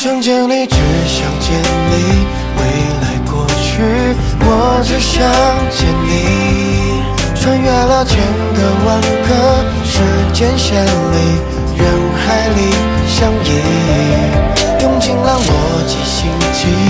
想见你，只想见你，未来过去，我只想见你。穿越了千个万个时间线里，人海里相依，用尽了逻辑心机。